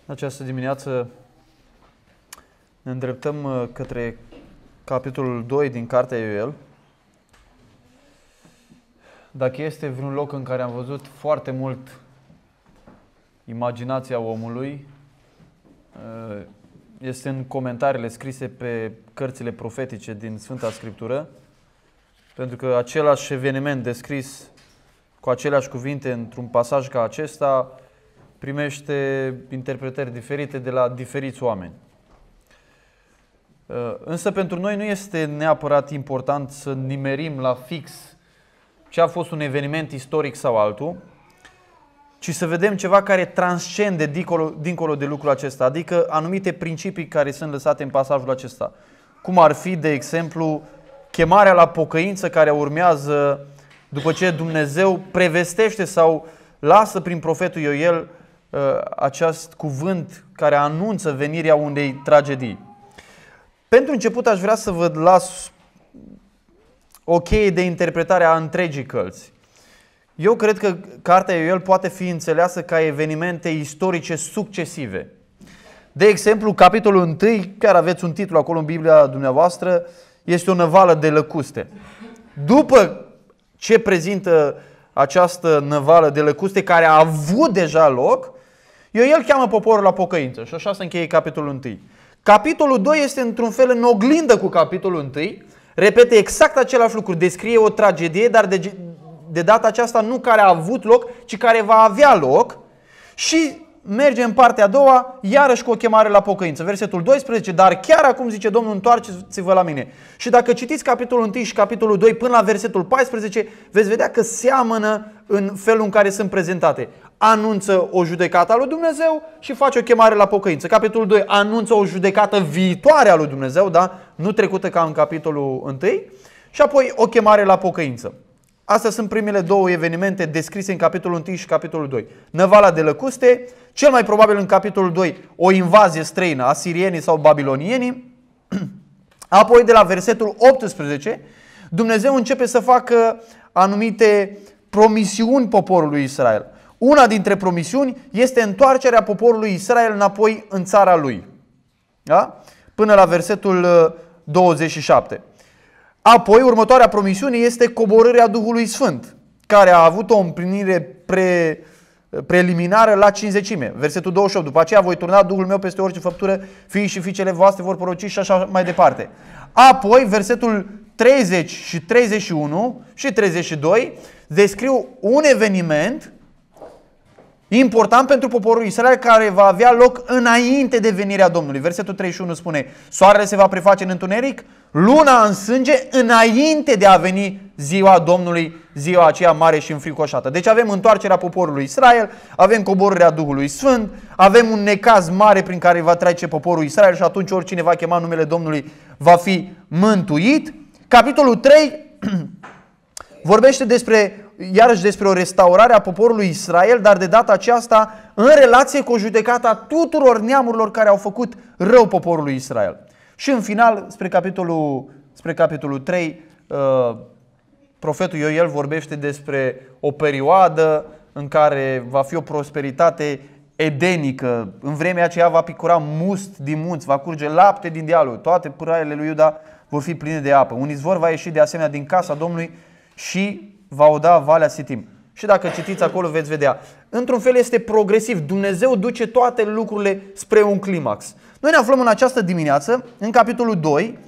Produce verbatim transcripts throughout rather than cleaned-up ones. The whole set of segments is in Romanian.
În această dimineață ne îndreptăm către capitolul doi din Cartea Ioel. Dacă este vreun loc în care am văzut foarte mult imaginația omului, este în comentariile scrise pe cărțile profetice din Sfânta Scriptură, pentru că același eveniment descris cu aceleași cuvinte într-un pasaj ca acesta primește interpretări diferite de la diferiți oameni. Însă pentru noi nu este neapărat important să nimerim la fix ce a fost un eveniment istoric sau altul, ci să vedem ceva care transcende dincolo, dincolo de lucrul acesta, adică anumite principii care sunt lăsate în pasajul acesta. Cum ar fi, de exemplu, chemarea la pocăință care urmează după ce Dumnezeu prevestește sau lasă prin profetul Ioel acest cuvânt care anunță venirea unei tragedii. Pentru început aș vrea să vă las o cheie de interpretare a întregii cărți. Eu cred că Cartea Ioel poate fi înțeleasă ca evenimente istorice succesive. De exemplu, capitolul unu, chiar aveți un titlu acolo în Biblia dumneavoastră, este o năvală de lăcuste. După ce prezintă această năvală de lăcuste care a avut deja loc, Ioel cheamă poporul la pocăință și așa se încheie capitolul unu. Capitolul doi este într-un fel în oglindă cu capitolul unu, repete exact același lucru, descrie o tragedie, dar de, de data aceasta nu care a avut loc, ci care va avea loc și merge în partea a doua, iarăși cu o chemare la pocăință. Versetul doisprezece, dar chiar acum zice Domnul, întoarceți-vă la mine. Și dacă citiți capitolul unu și capitolul doi până la versetul paisprezece, veți vedea că seamănă în felul în care sunt prezentate. Anunță o judecată a lui Dumnezeu și face o chemare la pocăință. Capitolul doi anunță o judecată viitoare a lui Dumnezeu, da? Nu trecută ca în capitolul unu, și apoi o chemare la pocăință. Astea sunt primele două evenimente descrise în capitolul unu și capitolul doi. Năvala de lăcuste, cel mai probabil în capitolul doi o invazie străină, asirienii sau babilonienii. Apoi de la versetul optsprezece, Dumnezeu începe să facă anumite promisiuni poporului Israel. Una dintre promisiuni este întoarcerea poporului Israel înapoi în țara lui. Da? Până la versetul douăzeci și șapte. Apoi, următoarea promisiune este coborârea Duhului Sfânt, care a avut o împlinire pre, preliminară la cincizecime. Versetul douăzeci și opt. După aceea voi turna Duhul meu peste orice făptură, fiii și fiicele voastre vor proroci și așa mai departe. Apoi, versetul treizeci și treizeci și unu și treizeci și doi descriu un eveniment important pentru poporul Israel care va avea loc înainte de venirea Domnului. Versetul treizeci și unu spune: soarele se va preface în întuneric, luna în sânge, înainte de a veni ziua Domnului, ziua aceea mare și înfricoșată. Deci avem întoarcerea poporului Israel, avem coborârea Duhului Sfânt, avem un necaz mare prin care va trece poporul Israel și atunci oricine va chema numele Domnului va fi mântuit. Capitolul trei vorbește despre iarăși despre o restaurare a poporului Israel, dar de data aceasta în relație cu judecata tuturor neamurilor care au făcut rău poporului Israel. Și în final, spre capitolul, spre capitolul trei, uh, profetul Ioel vorbește despre o perioadă în care va fi o prosperitate edenică. În vremea aceea va picura must din munți, va curge lapte din dealuri, toate pâraiele lui Iuda vor fi pline de apă. Un izvor va ieși de asemenea din casa Domnului și va oda Valea Sitim. Și dacă citiți acolo veți vedea. Într-un fel este progresiv. Dumnezeu duce toate lucrurile spre un climax. Noi ne aflăm în această dimineață, în capitolul doi,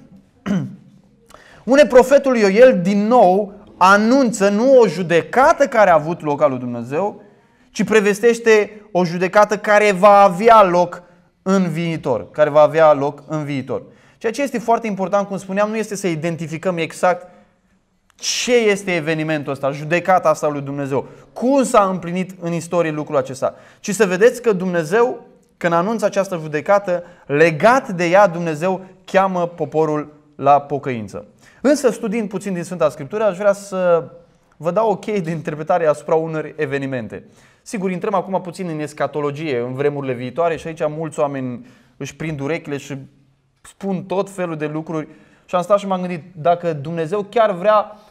unde profetul Ioel din nou anunță nu o judecată care a avut loc al lui Dumnezeu, ci prevestește o judecată care va avea loc în viitor. Care va avea loc în viitor. Ceea ce este foarte important, cum spuneam, nu este să identificăm exact ce este evenimentul ăsta, judecata asta lui Dumnezeu, cum s-a împlinit în istorie lucrul acesta, ci să vedeți că Dumnezeu, când anunță această judecată, legat de ea, Dumnezeu cheamă poporul la pocăință. Însă, studiind puțin din Sfânta Scriptură, aș vrea să vă dau o cheie de interpretare asupra unor evenimente. Sigur, intrăm acum puțin în escatologie, în vremurile viitoare, și aici mulți oameni își prind urechile și spun tot felul de lucruri. Și am stat și m-am gândit, dacă Dumnezeu chiar vrea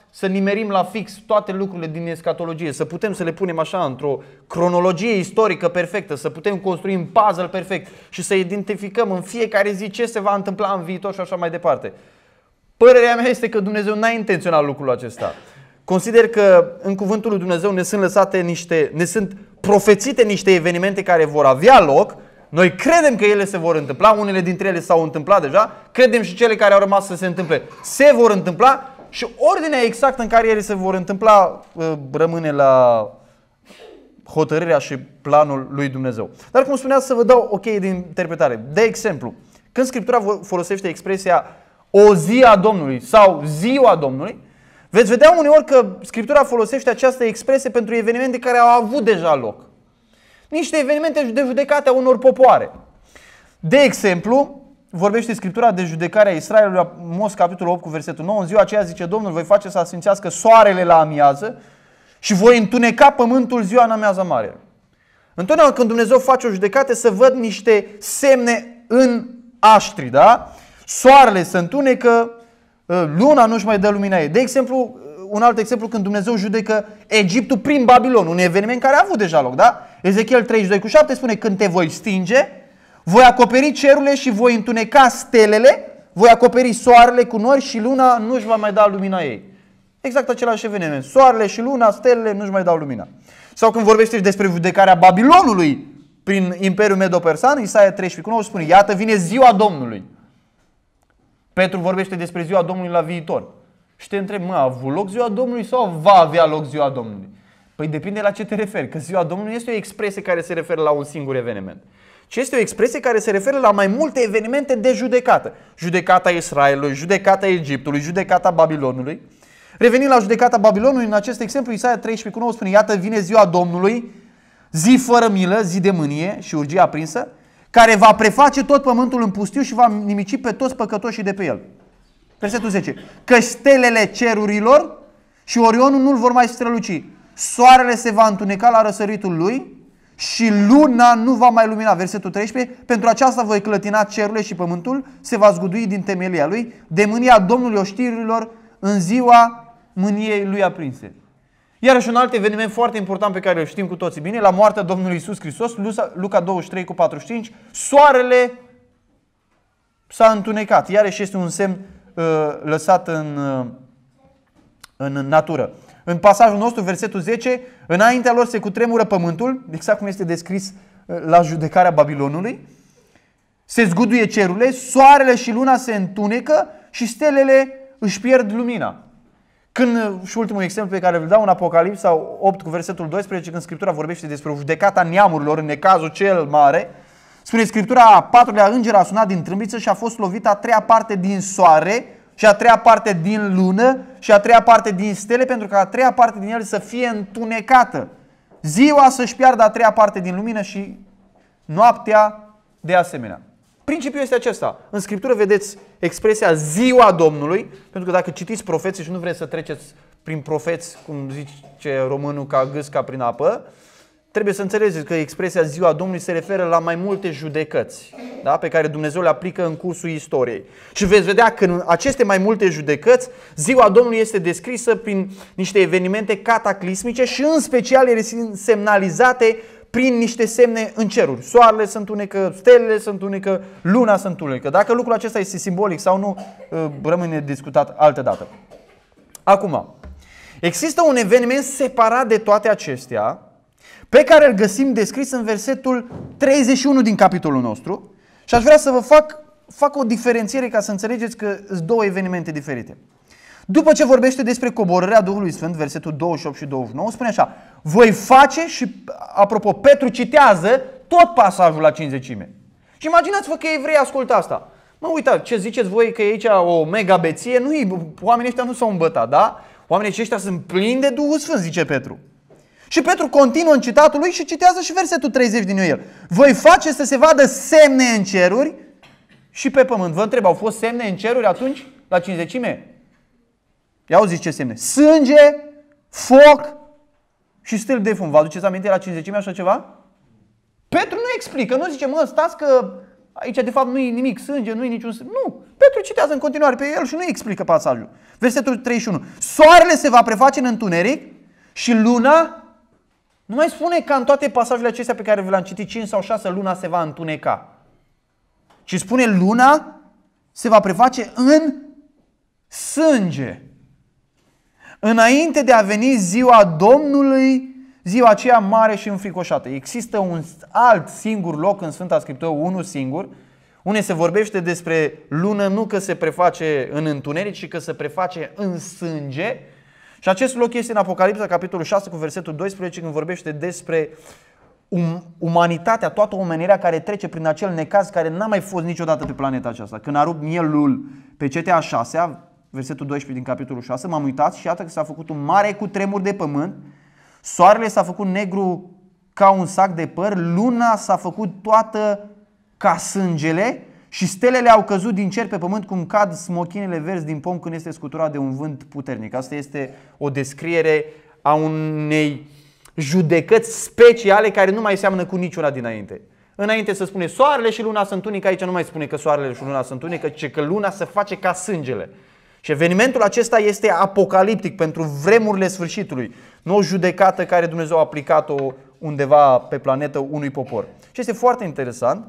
să nimerim la fix toate lucrurile din escatologie, să putem să le punem așa într-o cronologie istorică perfectă, să putem construi un puzzle perfect și să identificăm în fiecare zi ce se va întâmpla în viitor și așa mai departe. Părerea mea este că Dumnezeu n-a intenționat lucrul acesta. Consider că în cuvântul lui Dumnezeu ne sunt lăsate niște, ne sunt profețite niște evenimente care vor avea loc. Noi credem că ele se vor întâmpla, unele dintre ele s-au întâmplat deja, credem și cele care au rămas să se întâmple se vor întâmpla și ordinea exactă în care ele se vor întâmpla rămâne la hotărârea și planul lui Dumnezeu. Dar cum spuneam, să vă dau o cheie de interpretare. De exemplu, când Scriptura folosește expresia o zi a Domnului sau ziua Domnului, veți vedea uneori că Scriptura folosește această expresie pentru evenimente care au avut deja loc. Niște evenimente de judecate a unor popoare. De exemplu, vorbește Scriptura de judecarea Israelului, Amos capitolul opt cu versetul nouă. În ziua aceea, zice Domnul, voi face să asfințească soarele la amiază și voi întuneca pământul ziua în amiaza mare. Întotdeauna când Dumnezeu face o judecată, să văd niște semne în aștri, da? Soarele se întunecă, luna nu-și mai dă lumina ei. De exemplu, un alt exemplu, când Dumnezeu judecă Egiptul prin Babilon, un eveniment care a avut deja loc, da? Ezechiel treizeci și doi cu șapte spune: când te voi stinge, voi acoperi cerurile și voi întuneca stelele, voi acoperi soarele cu nori și luna nu-și va mai da lumina ei. Exact același eveniment. Soarele și luna, stelele nu-și mai dau lumina. Sau când vorbește despre judecarea Babilonului prin Imperiul Medo-Persan, Isaia treisprezece cu nouă spune: iată vine ziua Domnului. Petru vorbește despre ziua Domnului la viitor. Și te întreb, mă, a avut loc ziua Domnului sau va avea loc ziua Domnului? Păi depinde la ce te referi, că ziua Domnului nu este o expresie care se referă la un singur eveniment, ci este o expresie care se referă la mai multe evenimente de judecată. Judecata Israelului, judecata Egiptului, judecata Babilonului. Revenind la judecata Babilonului, în acest exemplu, Isaia treisprezece cu nouă spune: iată vine ziua Domnului, zi fără milă, zi de mânie și urgie aprinsă, care va preface tot pământul în pustiu și va nimici pe toți păcătoșii de pe el. Versetul zece. Că stelele cerurilor și Orionul nu-l vor mai străluci. Soarele se va întuneca la răsăritul lui și luna nu va mai lumina. Versetul treisprezece. Pentru aceasta voi clătina cerurile și pământul se va zgudui din temelia lui, de mânia Domnului oștirilor în ziua mâniei lui aprinse. Iarăși un alt eveniment foarte important pe care îl știm cu toții bine, la moartea Domnului Iisus Hristos, Luca douăzeci și trei cu patruzeci și cinci, soarele s-a întunecat. Iarăși este un semn uh, lăsat în, uh, în natură. În pasajul nostru, versetul zece, înaintea lor se cutremură pământul, exact cum este descris uh, la judecarea Babilonului, se zguduie cerurile, soarele și luna se întunecă și stelele își pierd lumina. Când, și ultimul exemplu pe care îl dau în Apocalipsa opt cu versetul doisprezece, când Scriptura vorbește despre judecata neamurilor în necazul cel mare, spune Scriptura: a patrulea înger a sunat din trâmbiță și a fost lovită a treia parte din soare și a treia parte din lună și a treia parte din stele, pentru că a treia parte din ele să fie întunecată. Ziua să-și piardă a treia parte din lumină și noaptea de asemenea. Principiul este acesta. În Scriptură vedeți expresia ziua Domnului, pentru că dacă citiți profeții și nu vreți să treceți prin profeți, cum zice românul, ca gâsca prin apă, trebuie să înțelegeți că expresia ziua Domnului se referă la mai multe judecăți, da? Pe care Dumnezeu le aplică în cursul istoriei. Și veți vedea că în aceste mai multe judecăți, ziua Domnului este descrisă prin niște evenimente cataclismice și în special ele sunt semnalizate prin niște semne în ceruri. Soarele se întunecă, stelele se întunecă, luna se întunecă. Dacă lucrul acesta este simbolic sau nu, rămâne discutat altă dată. Acum, există un eveniment separat de toate acestea, pe care îl găsim descris în versetul treizeci și unu din capitolul nostru și aș vrea să vă fac, fac o diferențiere ca să înțelegeți că sunt două evenimente diferite. După ce vorbește despre coborârea Duhului Sfânt, versetul douăzeci și opt și douăzeci și nouă, spune așa: voi face, și apropo, Petru citează tot pasajul la cincizecime. Și imaginați-vă că evrei ascultă asta. Mă, uitați, ce ziceți voi că e aici o mega beție? Nu, oamenii ăștia nu s-au îmbătat, da? Oamenii ăștia sunt plini de Duhul Sfânt, zice Petru. Și Petru continuă în citatul lui și citează și versetul treizeci din el. Voi face să se vadă semne în ceruri și pe pământ. Vă întreb, au fost semne în ceruri atunci, la cincizecime? Ia auziți ce semne. Sânge, foc și stâlp de fum. Vă aduceți aminte la cincizecime așa ceva? Petru nu explică, nu zice: mă, stați că aici de fapt nu e nimic sânge, nu e niciun sânge. Nu, Petru citează în continuare pe el și nu explică pasajul. Versetul treizeci și unu. Soarele se va preface în întuneric și luna, nu mai spune ca în toate pasajele acestea pe care vi le-am citit, cinci sau șase, luna se va întuneca. Ci spune luna se va preface în sânge. Înainte de a veni ziua Domnului, ziua aceea mare și înfricoșată. Există un alt singur loc în Sfânta Scriptură, unul singur, unde se vorbește despre lună nu că se preface în întuneric, ci că se preface în sânge. Și acest loc este în Apocalipsa, capitolul șase, cu versetul doisprezece, când vorbește despre um, umanitatea, toată omenirea care trece prin acel necaz care n-a mai fost niciodată pe planeta aceasta. Când a rupt mielul pe cetea a șasea, versetul doisprezece din capitolul șase, m-am uitat și iată că s-a făcut un mare cutremur de pământ, soarele s-a făcut negru ca un sac de păr, luna s-a făcut toată ca sângele și stelele au căzut din cer pe pământ cum cad smochinele verzi din pom când este scuturat de un vânt puternic. Asta este o descriere a unei judecăți speciale care nu mai seamănă cu niciuna dinainte. Înainte să spune soarele și luna se întunică, aici nu mai spune că soarele și luna se întunică, ci că luna se face ca sângele. Și evenimentul acesta este apocaliptic pentru vremurile sfârșitului. Nu o judecată care Dumnezeu a aplicat-o undeva pe planetă unui popor. Și este foarte interesant.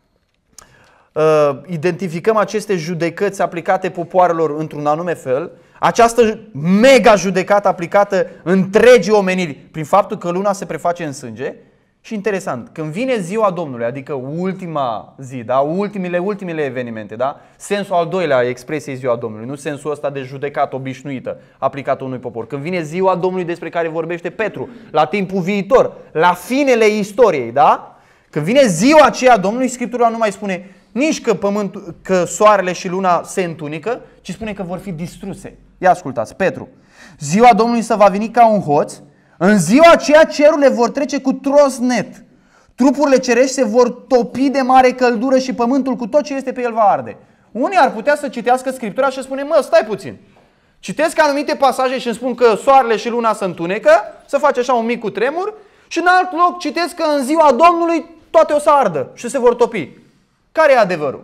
Uh, identificăm aceste judecăți aplicate popoarelor într-un anume fel. Această mega judecată aplicată întregii omeniri prin faptul că luna se preface în sânge. Și interesant, când vine ziua Domnului, adică ultima zi, da? ultimile, ultimele evenimente, da? Sensul al doilea a expresiei ziua Domnului, nu sensul ăsta de judecată obișnuită aplicată unui popor. Când vine ziua Domnului despre care vorbește Petru, la timpul viitor, la finele istoriei, da? Când vine ziua aceea Domnului, Scriptura nu mai spune nici că, pământul, că soarele și luna se întunică, ci spune că vor fi distruse. Ia ascultați, Petru. Ziua Domnului se va veni ca un hoț. În ziua aceea cerurile vor trece cu trosnet. Trupurile cerești se vor topi de mare căldură și pământul cu tot ce este pe el va arde. Unii ar putea să citească Scriptura și spune, mă, stai puțin. Citesc anumite pasaje și îmi spun că soarele și luna se întunecă, să face așa un mic cutremur, și în alt loc citesc că în ziua Domnului toate o să ardă și se vor topi. Care e adevărul?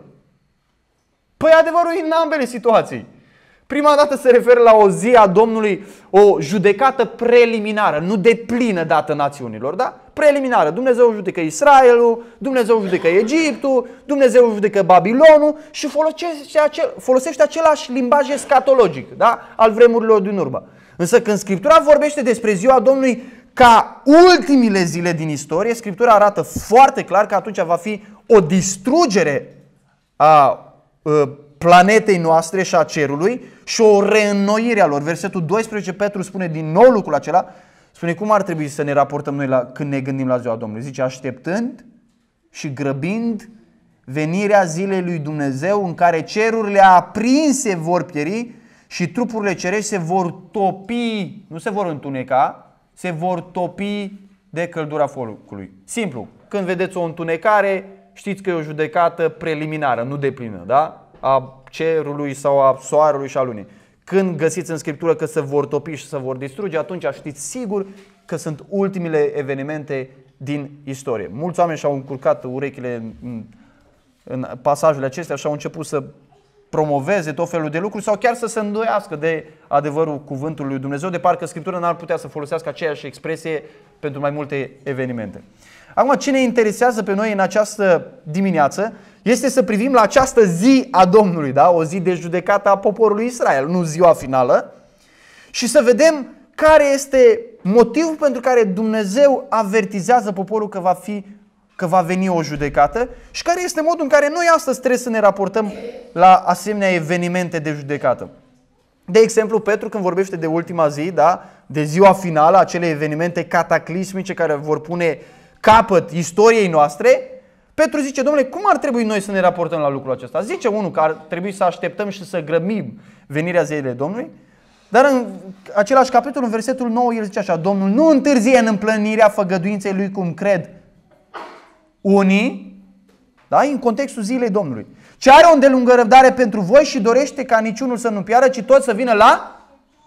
Păi adevărul e în ambele situații. Prima dată se referă la o zi a Domnului, o judecată preliminară, nu deplină dată națiunilor, da? Preliminară. Dumnezeu judecă Israelul, Dumnezeu judecă Egiptul, Dumnezeu judecă Babilonul și folosește, acel, folosește același limbaj escatologic, da? Al vremurilor din urmă. Însă când Scriptura vorbește despre ziua Domnului ca ultimile zile din istorie, Scriptura arată foarte clar că atunci va fi o distrugere a uh, planetei noastre și a cerului și o reînnoire a lor. Versetul doisprezece, Petru spune din nou lucrul acela. Spune cum ar trebui să ne raportăm noi la, când ne gândim la ziua Domnului. Zice, așteptând și grăbind venirea zilei lui Dumnezeu în care cerurile aprinse vor pieri și trupurile cerești se vor topi, nu se vor întuneca, se vor topi de căldura focului. Simplu, când vedeți o întunecare, știți că e o judecată preliminară, nu deplină, da? A cerului sau a soarelui și a lunii. Când găsiți în Scriptură că se vor topi și se vor distruge, atunci știți sigur că sunt ultimele evenimente din istorie. Mulți oameni și-au încurcat urechile în, în pasajele acestea și au început să promoveze tot felul de lucruri sau chiar să se îndoiască de adevărul cuvântului lui Dumnezeu, de parcă Scriptura n-ar putea să folosească aceeași expresie pentru mai multe evenimente. Acum, ce ne interesează pe noi în această dimineață este să privim la această zi a Domnului, da? O zi de judecată a poporului Israel, nu ziua finală, și să vedem care este motivul pentru care Dumnezeu avertizează poporul că va, fi, că va veni o judecată și care este modul în care noi astăzi trebuie să ne raportăm la asemenea evenimente de judecată. De exemplu, Petru, când vorbește de ultima zi, da? De ziua finală, acele evenimente cataclismice care vor pune capăt istoriei noastre, Petru zice, domnule, cum ar trebui noi să ne raportăm la lucrul acesta? Zice unul că ar trebui să așteptăm și să grăbim venirea zilei Domnului, dar în același capitol, în versetul nouă, el zice așa, Domnul nu întârzie în împlinirea făgăduinței lui cum cred unii, da? În contextul zilei Domnului, ci are o îndelungă răbdare pentru voi și dorește ca niciunul să nu piară, ci toți să vină la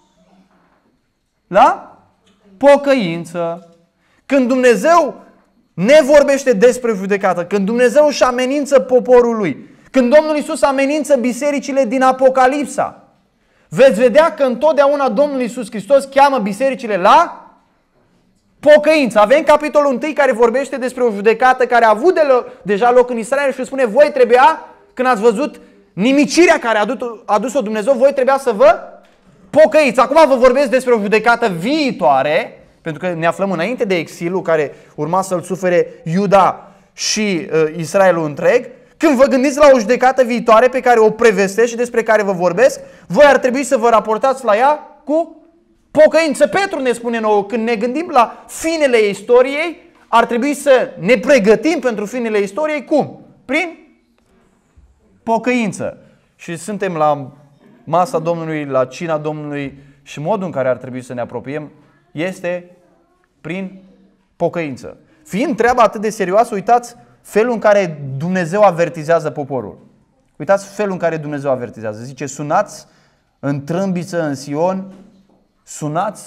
la pocăință. Când Dumnezeu ne vorbește despre judecată, când Dumnezeu își amenință poporul lui, Când Domnul Iisus amenință bisericile din Apocalipsa, veți vedea că întotdeauna Domnul Iisus Hristos cheamă bisericile la pocăință. Avem capitolul unu care vorbește despre o judecată care a avut de deja loc în Israel și spune: voi trebuia, când ați văzut nimicirea care a adus-o Dumnezeu, voi trebuia să vă pocăiți. Acum vă vorbesc despre o judecată viitoare, pentru că ne aflăm înainte de exilul care urma să-l sufere Iuda și uh, Israelul întreg. Când vă gândiți la o judecată viitoare pe care o prevestesc și despre care vă vorbesc, voi ar trebui să vă raportați la ea cu pocăință. Petru ne spune nouă, când ne gândim la finele istoriei, ar trebui să ne pregătim pentru finele istoriei cum? Prin pocăință. Și suntem la masa Domnului, la cina Domnului și modul în care ar trebui să ne apropiem este prin pocăință. Fiind treaba atât de serioasă, uitați felul în care Dumnezeu avertizează poporul. Uitați felul în care Dumnezeu avertizează. Zice: sunați în trâmbiță în Sion, sunați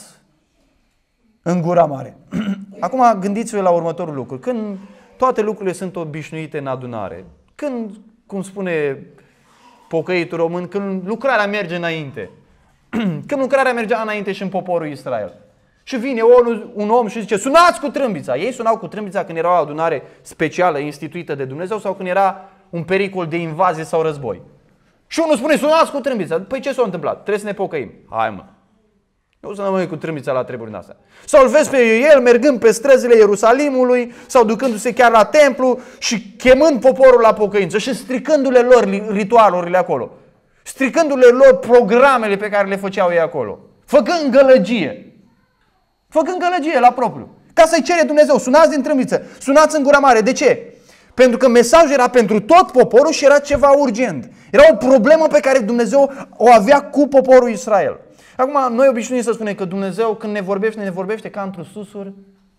în gura mare. Acum gândiți-vă la următorul lucru. Când toate lucrurile sunt obișnuite în adunare, când, cum spune pocăitul român, când lucrarea merge înainte, când lucrarea mergea înainte și în poporul Israel, și vine un om și zice: sunați cu trâmbița. Ei sunau cu trâmbița când era o adunare specială instituită de Dumnezeu sau când era un pericol de invazie sau război. Și unul spune: sunați cu trâmbița. Păi ce s-a întâmplat? Trebuie să ne pocăim. Hai mă. Nu sunăm noi cu trâmbița la treburile astea. Sau îl vezi pe el mergând pe străzile Ierusalimului sau ducându-se chiar la templu și chemând poporul la pocăință și stricându-le lor ritualurile acolo. Stricându-le lor programele pe care le făceau ei acolo. Făcând gălăgie. Făcând gălăgie la propriu. Ca să-i cere Dumnezeu: sunați din trâmbiță, sunați în gura mare. De ce? Pentru că mesajul era pentru tot poporul și era ceva urgent. Era o problemă pe care Dumnezeu o avea cu poporul Israel. Acum, noi obișnuim să spunem că Dumnezeu, când ne vorbește, ne vorbește ca într-un susur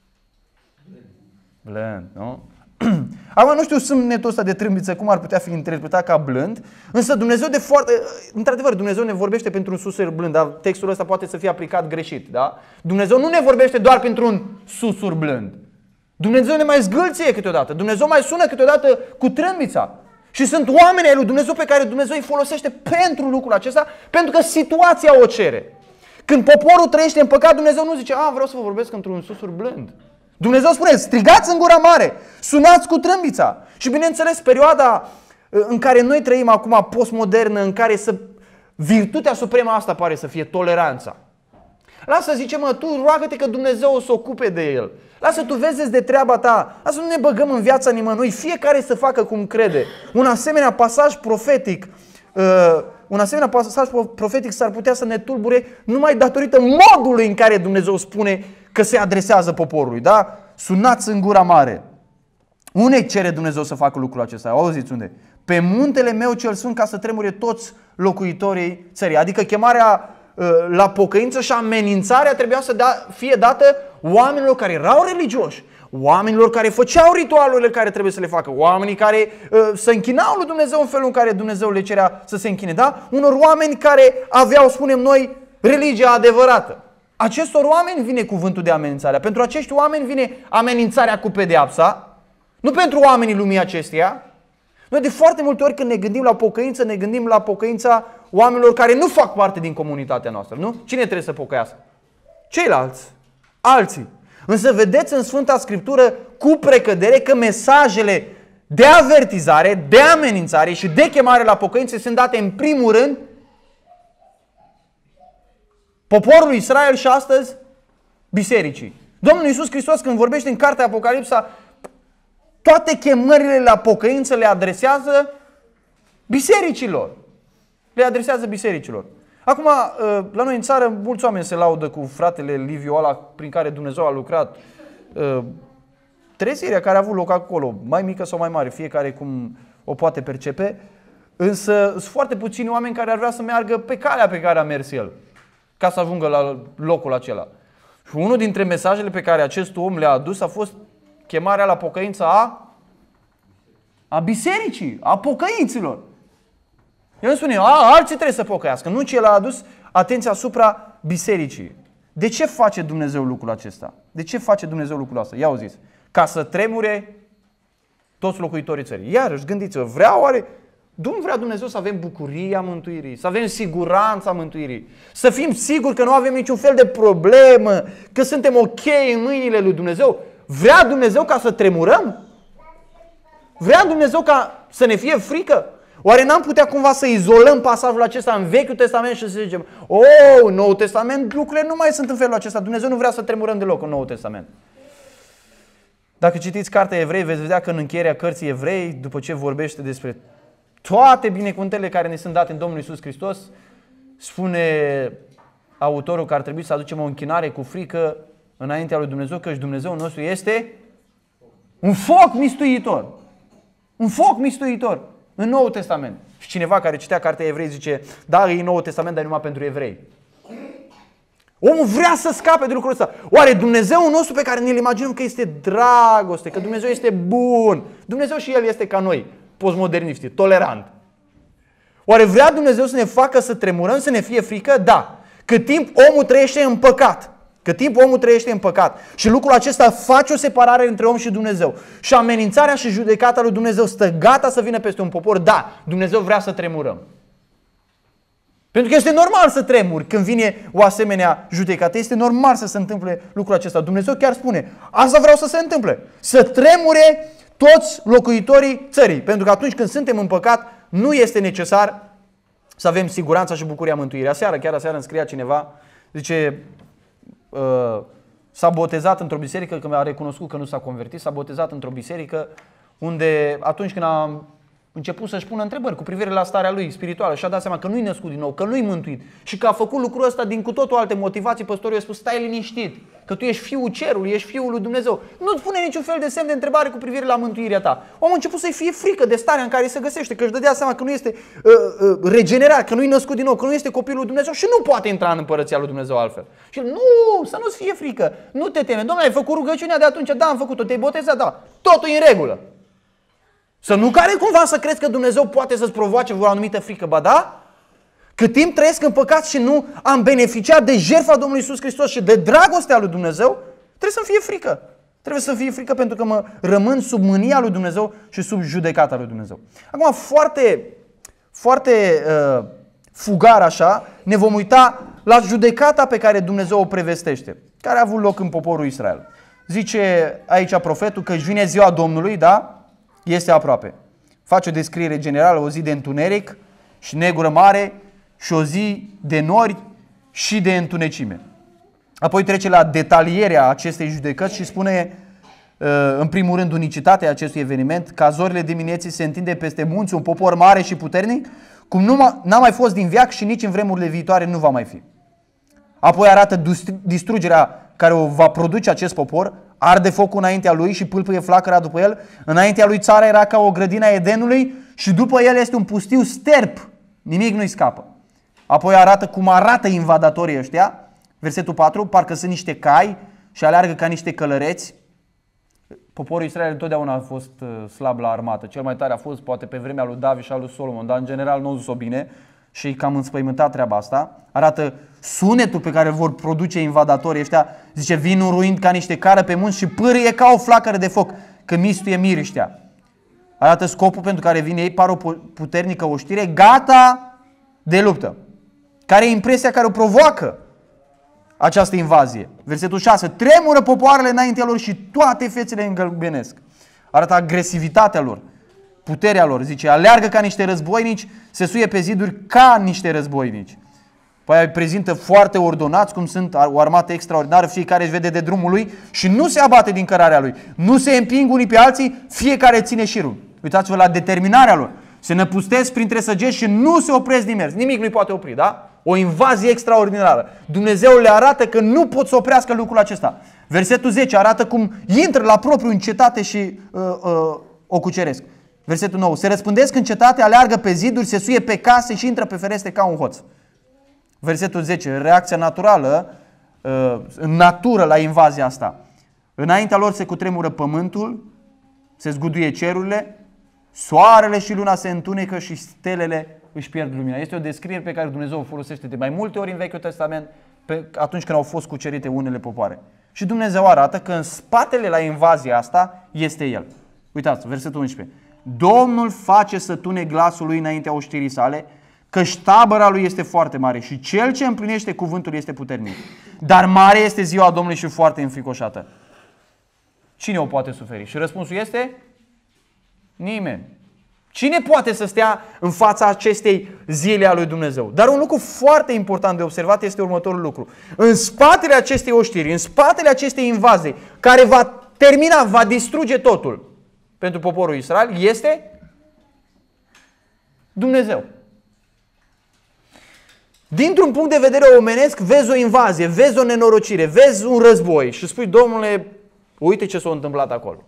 blând, nu? Acum, nu știu sunetul ăsta de trâmbiță cum ar putea fi interpretat ca blând, însă Dumnezeu de foarte... Într-adevăr, Dumnezeu ne vorbește pentru un susur blând, dar textul ăsta poate să fie aplicat greșit, da? Dumnezeu nu ne vorbește doar pentru un susur blând. Dumnezeu ne mai zgâlție câteodată. Dumnezeu mai sună câteodată cu trâmbița. Și sunt oameni ai lui Dumnezeu pe care Dumnezeu îi folosește pentru lucrul acesta, pentru că situația o cere. Când poporul trăiește în păcat, Dumnezeu nu zice: a, vreau să vă vorbesc într-un susur blând. Dumnezeu spune: strigați în gura mare, sunați cu trâmbița. Și bineînțeles, perioada în care noi trăim acum, postmodernă, în care să, virtutea supremă asta pare să fie toleranța. Lasă, zice, mă, tu roagă-te că Dumnezeu o să ocupe de el. Lasă, tu vezi de treaba ta. Lasă, nu ne băgăm în viața nimănui. Fiecare să facă cum crede. Un asemenea pasaj profetic, uh, un asemenea pasaj profetic s-ar putea să ne tulbure numai datorită modului în care Dumnezeu spune că se adresează poporului. Da? Sunați în gura mare. Unde cere Dumnezeu să facă lucrul acesta? Auziți unde? Pe muntele meu cel sfânt, ca să tremure toți locuitorii țării. Adică chemarea la pocăință și amenințarea trebuia să da, fie dată oamenilor care erau religioși, oamenilor care făceau ritualurile care trebuie să le facă, oamenii care uh, se închinau lui Dumnezeu în felul în care Dumnezeu le cerea să se închine, da? Unor oameni care aveau, spunem noi, religia adevărată. Acestor oameni vine cuvântul de amenințare. Pentru acești oameni vine amenințarea cu pedeapsa, nu pentru oamenii lumii acesteia. Noi de foarte multe ori când ne gândim la pocăință, ne gândim la pocăința oamenilor care nu fac parte din comunitatea noastră, nu? Cine trebuie să pocăiască? Ceilalți, alții. Însă vedeți în Sfânta Scriptură cu precădere că mesajele de avertizare, de amenințare și de chemare la pocăință sunt date în primul rând poporului Israel și astăzi bisericii. Domnul Iisus Hristos, când vorbește în cartea Apocalipsa, toate chemările la pocăință le adresează bisericilor. Le adresează bisericilor. Acum, la noi în țară, mulți oameni se laudă cu fratele Liviu ăla prin care Dumnezeu a lucrat. Trezirea care a avut loc acolo, mai mică sau mai mare, fiecare cum o poate percepe. Însă sunt foarte puțini oameni care ar vrea să meargă pe calea pe care a mers el, ca să ajungă la locul acela. Și unul dintre mesajele pe care acest om le-a adus a fost chemarea la pocăință a, a bisericii, a pocăinților. El îmi spune: a, alții trebuie să pocăiască, nu, ci el a adus atenția asupra bisericii. De ce face Dumnezeu lucrul acesta? De ce face Dumnezeu lucrul ăsta? Ia auziți. Ca să tremure toți locuitorii țării. Iarăși, gândiți-vă, vrea oare Nu vrea Dumnezeu să avem bucuria mântuirii, să avem siguranța mântuirii, să fim siguri că nu avem niciun fel de problemă, că suntem ok în mâinile lui Dumnezeu. Vrea Dumnezeu ca să tremurăm? Vrea Dumnezeu ca să ne fie frică? Oare n-am putea cumva să izolăm pasajul acesta în Vechiul Testament și să zicem, oh, în Noul Testament lucrurile nu mai sunt în felul acesta, Dumnezeu nu vrea să tremurăm deloc în Noul Testament. Dacă citiți Cartea Evrei, veți vedea că în încheierea cărții Evrei, după ce vorbește despre toate binecuvântările care ne sunt date în Domnul Iisus Hristos, spune autorul că ar trebui să aducem o închinare cu frică înaintea lui Dumnezeu, căci Dumnezeul nostru este un foc mistuitor. Un foc mistuitor în Noul Testament. Și cineva care citea Cartea Evrei zice, da, e Noul Testament, dar numai pentru evrei. Omul vrea să scape de lucrul ăsta. Oare Dumnezeul nostru pe care ne-l imaginăm că este dragoste, că Dumnezeu este bun, Dumnezeu și El este ca noi, postmoderniști, tolerant. Oare vrea Dumnezeu să ne facă să tremurăm, să ne fie frică? Da. Cât timp omul trăiește în păcat. Cât timp omul trăiește în păcat. Și lucrul acesta face o separare între om și Dumnezeu. Și amenințarea și judecata lui Dumnezeu stă gata să vină peste un popor. Da, Dumnezeu vrea să tremurăm. Pentru că este normal să tremuri când vine o asemenea judecată. Este normal să se întâmple lucrul acesta. Dumnezeu chiar spune, asta vreau să se întâmple. Să tremure toți locuitorii țării. Pentru că atunci când suntem în păcat, nu este necesar să avem siguranța și bucuria mântuirii. Aseară, chiar aseară îmi scria cineva, zice, uh, s-a botezat într-o biserică, că mi-a recunoscut că nu s-a convertit, s-a botezat într-o biserică unde atunci când a început să-și pună întrebări cu privire la starea lui spirituală și a dat seama că nu-i născut din nou, că nu-i mântuit și că a făcut lucrul ăsta din cu totul alte motivații, păstorul i-a spus, stai liniștit, că tu ești fiul cerului, ești fiul lui Dumnezeu. Nu-ți pune niciun fel de semn de întrebare cu privire la mântuirea ta. Omul a început să-i fie frică de starea în care se găsește, că își dădea seama că nu este uh, uh, regenerat, că nu-i născut din nou, că nu este copilul lui Dumnezeu și nu poate intra în împărăția lui Dumnezeu altfel. Și el, nu, să nu-ți fie frică, nu te teme. Dom'le, ai făcut rugăciunea de atunci, da, am făcut-o, te-ai botezat, da, totul e în regulă. Să nu care cumva să crezi că Dumnezeu poate să-ți provoace o anumită frică, ba da? Cât timp trăiesc în păcat și nu am beneficiat de jertfa Domnului Iisus Hristos și de dragostea lui Dumnezeu, trebuie să-mi fie frică. Trebuie să fie frică pentru că mă rămân sub mânia lui Dumnezeu și sub judecata lui Dumnezeu. Acum, foarte, foarte uh, fugar așa, ne vom uita la judecata pe care Dumnezeu o prevestește, care a avut loc în poporul Israel. Zice aici profetul că își vine ziua Domnului, da? Este aproape. Face o descriere generală, o zi de întuneric și negură mare și o zi de nori și de întunecime. Apoi trece la detalierea acestei judecăți și spune, în primul rând, unicitatea acestui eveniment, ca zorile dimineții se întinde peste munți un popor mare și puternic, cum nu n-a mai fost din veac și nici în vremurile viitoare nu va mai fi. Apoi arată distrugerea care o va produce acest popor, arde focul înaintea lui și pâlpâie flacăra după el. Înaintea lui țara era ca o grădină a Edenului și după el este un pustiu sterp. Nimic nu-i scapă. Apoi arată cum arată invadatorii ăștia. Versetul patru, parcă sunt niște cai și aleargă ca niște călăreți. Poporul Israel întotdeauna a fost slab la armată. Cel mai tare a fost poate pe vremea lui David și a lui Solomon, dar în general nu au zis-o bine și cam înspăimântat treaba asta. Arată sunetul pe care îl vor produce invadatorii ăștia. Zice, vin uruind ca niște cară pe munți și pârâie ca o flacără de foc, că mistuie miriștea. Arată scopul pentru care vin ei, par o puternică oștire, gata de luptă. Care e impresia care o provoacă această invazie? Versetul șase, tremură popoarele înaintea lor și toate fețele îngălbenesc. Arată agresivitatea lor, puterea lor. Zice, aleargă ca niște războinici, se suie pe ziduri ca niște războinici. Păi prezintă foarte ordonați, cum sunt o armată extraordinară, fiecare își vede de drumul lui și nu se abate din cărarea lui. Nu se împing unii pe alții, fiecare ține șirul. Uitați-vă la determinarea lor. Se năpustesc printre săgeți și nu se opresc din mers. Nimic nu-i poate opri, da? O invazie extraordinară. Dumnezeu le arată că nu pot să oprească lucrul acesta. Versetul zece arată cum intră la propriu în cetate și uh, uh, o cuceresc. Versetul nouă. Se răspândesc în cetate, aleargă pe ziduri, se suie pe case și intră pe fereste ca un hoț. Versetul zece. Reacția naturală, uh, în natură la invazia asta. Înaintea lor se cutremură pământul, se zguduie cerurile, soarele și luna se întunecă și stelele își pierd lumina. Este o descriere pe care Dumnezeu o folosește de mai multe ori în Vechiul Testament, pe, atunci când au fost cucerite unele popoare. Și Dumnezeu arată că în spatele la invazia asta este El. Uitați, versetul unsprezece. Domnul face să tune glasul lui înaintea oștirii sale, căci tabăra lui este foarte mare și cel ce împlinește cuvântul este puternic. Dar mare este ziua Domnului și foarte înfricoșată. Cine o poate suferi? Și răspunsul este nimeni. Cine poate să stea în fața acestei zile a lui Dumnezeu? Dar un lucru foarte important de observat este următorul lucru. În spatele acestei oștiri, în spatele acestei invazii, care va termina, va distruge totul pentru poporul Israel, este Dumnezeu. Dintr-un punct de vedere omenesc, vezi o invazie, vezi o nenorocire, vezi un război și spui, Domnule, uite ce s-a întâmplat acolo.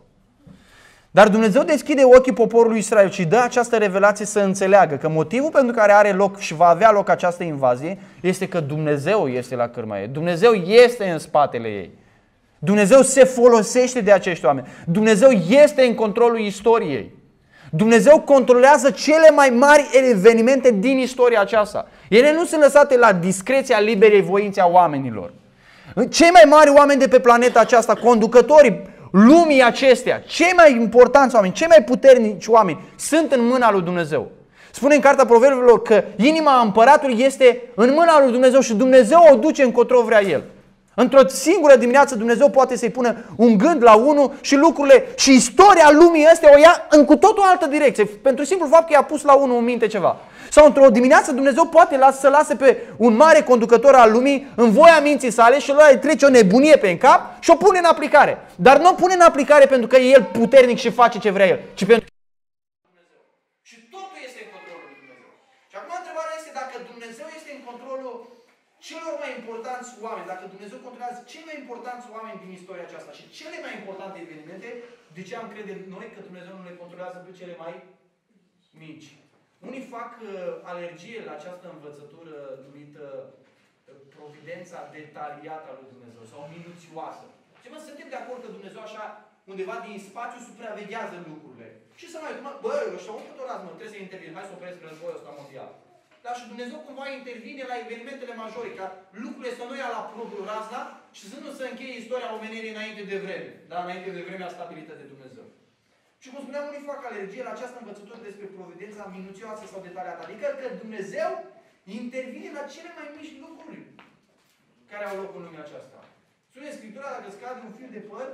Dar Dumnezeu deschide ochii poporului Israel și dă această revelație să înțeleagă că motivul pentru care are loc și va avea loc această invazie este că Dumnezeu este la cârma ei. Dumnezeu este în spatele ei. Dumnezeu se folosește de acești oameni. Dumnezeu este în controlul istoriei. Dumnezeu controlează cele mai mari evenimente din istoria aceasta. Ele nu sunt lăsate la discreția liberei voințe a oamenilor. Cei mai mari oameni de pe planeta aceasta, conducătorii lumii acestea, cei mai importanți oameni, cei mai puternici oameni, sunt în mâna lui Dumnezeu. Spune în Cartea Proverbilor că inima împăratului este în mâna lui Dumnezeu și Dumnezeu o duce încotro vrea El. Într-o singură dimineață Dumnezeu poate să-i pună un gând la unul și lucrurile și istoria lumii astea o ia în cu totul altă direcție, pentru simplu fapt că i-a pus la unul în minte ceva. Sau într-o dimineață Dumnezeu poate să lase pe un mare conducător al lumii în voia minții sale și ăla îi trece o nebunie pe în cap și o pune în aplicare. Dar nu o pune în aplicare pentru că e el puternic și face ce vrea el, ci pentru că Dumnezeu. Și totul este în controlul lui Dumnezeu. Și acum întrebarea este dacă Dumnezeu este în controlul celor mai importanți oameni, dacă Dumnezeu controlează cei mai importanți oameni din istoria aceasta și cele mai importante evenimente, de ce am crede noi că Dumnezeu nu le controlează pe cele mai mici? Unii fac uh, alergie la această învățătură numită uh, providența detaliată a lui Dumnezeu sau minuțioasă. Și mă, suntem de acord că Dumnezeu așa undeva din spațiu supraveghează lucrurile. Și să mai, bă, ăștia au făcut o razmă, trebuie să intervin, hai să opresc războiul ăsta mondial. Dar și Dumnezeu cumva intervine la evenimentele majore, ca lucrurile să nu ia la propriul razna și să nu se încheie istoria omenirii înainte de vreme, dar înainte de vremea stabilită de Dumnezeu. Și cum spuneam, unii fac alergie la această învățătură despre providența minuțioasă sau detaliată. Adică că Dumnezeu intervine la cele mai mici lucruri care au loc în lumea aceasta. Spune în Scriptura, dacă scade un fir de păr,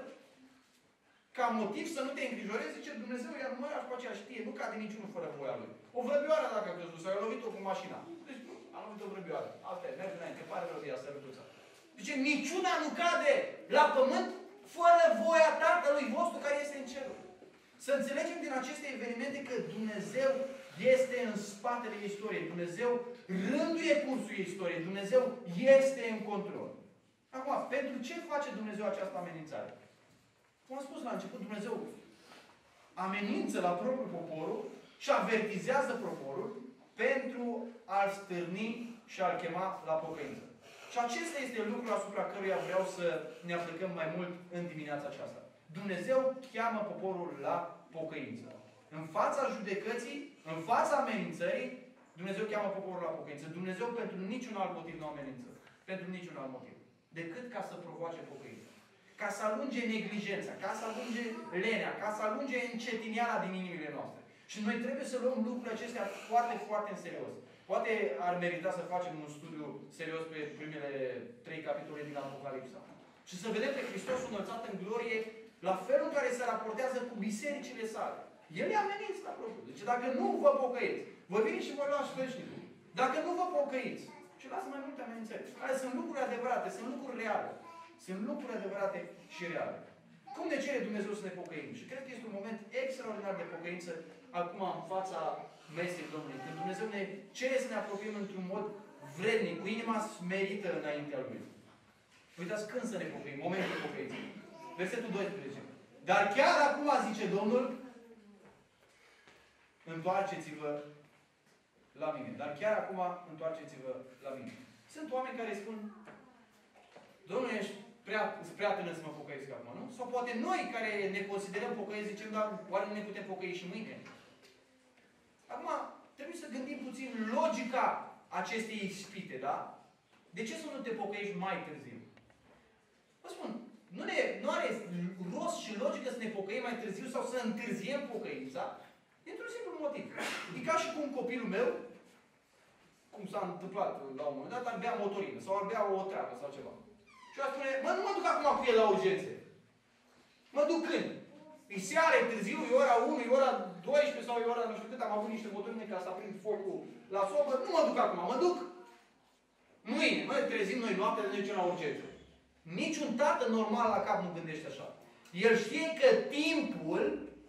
ca motiv să nu te îngrijorezi, zice Dumnezeu, iar numai așa aceea știe, nu cade niciunul fără voia lui. O vrăbioară dacă a căzut, sau a lovit-o cu mașina. Deci, am lovit o vrăbioară. Asta e, mergi înainte, pare rău de ea, sărătuța. Zice, niciuna nu cade la pământ fără voia Tatălui vostru care este în cerul. Să înțelegem din aceste evenimente că Dumnezeu este în spatele istoriei. Dumnezeu rânduie cursul istoriei. Dumnezeu este în control. Acum, pentru ce face Dumnezeu această amenințare? Cum am spus la început, Dumnezeu amenință la propriul poporul și avertizează poporul pentru a-l stârni și a-l chema la pocăință. Și acesta este lucrul asupra căruia vreau să ne aplicăm mai mult în dimineața aceasta. Dumnezeu cheamă poporul la pocăință. În fața judecății, în fața amenințării, Dumnezeu cheamă poporul la pocăință. Dumnezeu pentru niciun alt motiv nu amenință. Pentru niciun alt motiv. Decât ca să provoace pocăință. Ca să alunge neglijența, ca să alunge lenea, ca să alunge încetiniala din inimile noastre. Și noi trebuie să luăm lucrurile acestea foarte, foarte în serios. Poate ar merita să facem un studiu serios pe primele trei capitole din Apocalipsa. Și să vedem pe Hristos înălțat în glorie la felul în care se raportează cu bisericile sale. El i-a ameninț la propriu. Deci dacă nu vă pocăiți, vă vine și vă lua sfârșitul. Dacă nu vă pocăiți, și lasă mai multe amenințări. Care sunt lucruri adevărate, sunt lucruri reale. Sunt lucruri adevărate și reale. Cum ne cere Dumnezeu să ne pocăim? Și cred că este un moment extraordinar de pocăință acum în fața mesei Domnului. Când Dumnezeu ne cere să ne apropiem într-un mod vrednic, cu inima smerită înaintea Lui. Uitați când să ne pocăim, momentul pocăinței. Versetul doisprezece. Dar chiar acum, zice Domnul, întoarceți-vă la mine. Dar chiar acum, întoarceți-vă la mine. Sunt oameni care spun, Domnul, ești prea, prea tânăr să mă pocăiesc acum, nu? Sau poate noi care ne considerăm pocăiți, zicem, dar oare nu ne putem pocăi și mâine? Acum, trebuie să gândim puțin logica acestei ispite, da? De ce să nu te pocăiești mai târziu? Vă spun, nu, ne, nu are rost și logică să ne pocăim mai târziu sau să întârziem pocăința Dintr-un simplu motiv. E ca și cum copilul meu, cum s-a întâmplat la un moment dat, am bea motorină sau am bea o treabă sau ceva. Și a spune, mă, nu mă duc acum cu el la urgențe. Mă duc când? E seară, e târziu, e ora unu, e ora doisprezece sau e ora nu știu cât, am avut niște motorine ca să aprind focul la sobă. Nu mă duc acum, mă duc mâine. Mă, trezim noi noaptea, ne ducem la urgență. Niciun tată normal la cap nu gândește așa. El știe că timpul,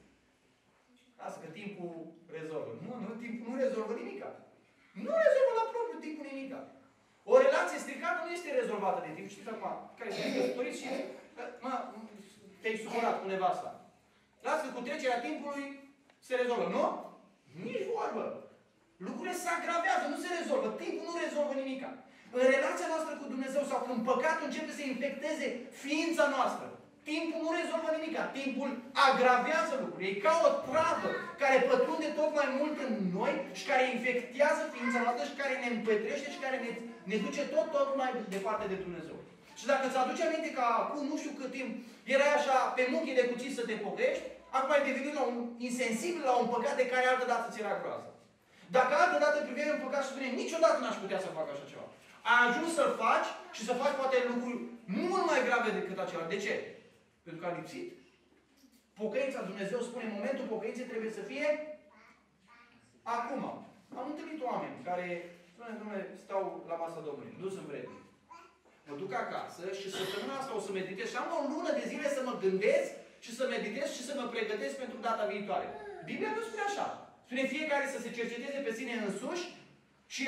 lasă că timpul rezolvă. Nu, nu, timpul nu rezolvă nimica. Nu rezolvă la propriu timpul nimica. O relație stricată nu este rezolvată de timp. Știți acum, care se căsătoriți și mă, te-ai supărat cu nevasta. Lasă că cu trecerea timpului se rezolvă. Nu? Nici vorbă. Lucrurile se agravează, nu se rezolvă. Timpul nu rezolvă nimica. În relația noastră cu Dumnezeu sau când păcatul începe să infecteze ființa noastră, timpul nu rezolvă nimica. Timpul agravează lucrurile. E ca o travă care pătrunde tot mai mult în noi și care infectează ființa noastră și care ne împetrește și care ne, ne duce tot, tot mai departe de Dumnezeu. Și dacă îți aduce aminte că acum nu știu cât timp erai așa pe muchii de cuțit să te pocăiești, acum ai devenit la un insensibil la un păcat de care altă dată ți era groază. Dacă altă dată priveai un păcat și spune, niciodată n-aș putea să fac așa ceva. Ai ajuns să-l faci și să faci poate lucruri mult mai grave decât acela. De ce? Pentru că a lipsit. Pocăința, Dumnezeu spune, în momentul pocăinței trebuie să fie acum. Am întâlnit oameni care, spune, domnule, stau la masa Domnului, nu sunt vrednic. Mă duc acasă și săptămâna asta o să meditez și am o lună de zile să mă gândesc și să meditez și să mă pregătesc pentru data viitoare. Biblia nu spune așa. Spune fiecare să se cerceteze pe sine însuși și,